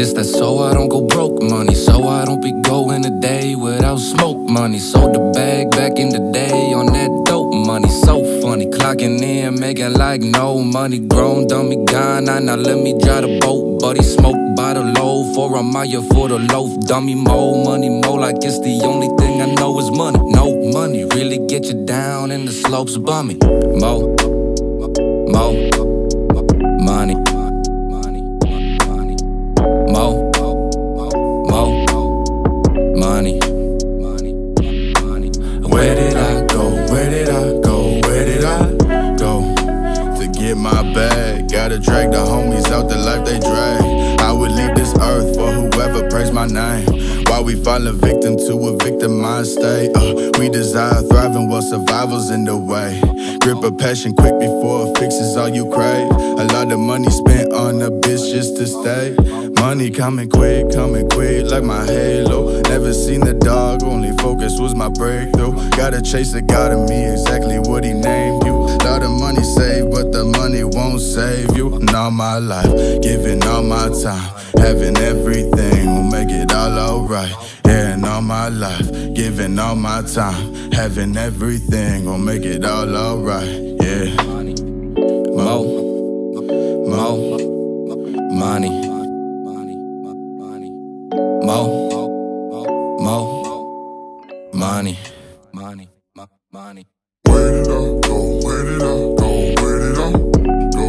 This that so I don't go broke money, so I don't be going a day without smoke money. Sold the bag back in the day on that dope money. So funny, clocking in, making like no money. Grown dummy gone, now let me drive the boat. Buddy smoke by the loaf, or I'm out here for the loaf. Dummy more money, more like it's the only thing I know is money. No money, really get you down in the slopes bummy. Mo money. Money. Where did I go? Where did I go? Where did I go? To get my bag, gotta drag the homies out the life they drag. I would leave this earth for whoever praised my name. While we falling victim to a victimized state. We desire thriving while survival's in the way. Grip a passion quick before it fixes all you crave. A lot of money spent on a bitch just to stay. Money coming quick like my halo. Never seen the dog, only focus was my breakthrough. Gotta chase the God in me, exactly what he named you. Lot of money saved, but the money won't save you. And all my life, giving all my time, having everything will make it all alright. Yeah, and all my life, giving all my time, having everything will make it all alright. Yeah. Mo money. Money. Where did I go? Where did I go? Where did I go?